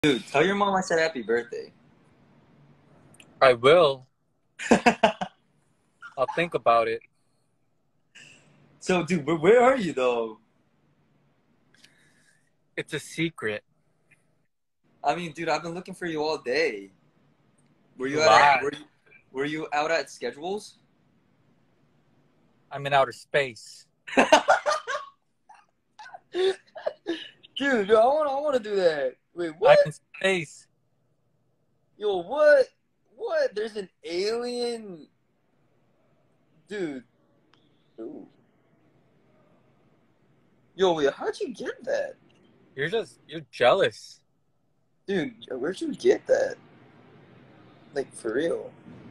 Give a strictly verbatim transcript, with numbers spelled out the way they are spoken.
Dude, tell your mom I said happy birthday. I will. I'll think about it. So, dude, where, where are you though? It's a secret. I mean, dude, I've been looking for you all day. Were You you out at lie. were you, were you out at schedules? I'm in outer space. Dude, yo, I want I want to do that. Wait, I'm what? in space. Yo, what? What? There's an alien, dude. Ooh. Yo, wait, how'd you get that, You're just you're jealous. dude? Where'd you get that? Like for real?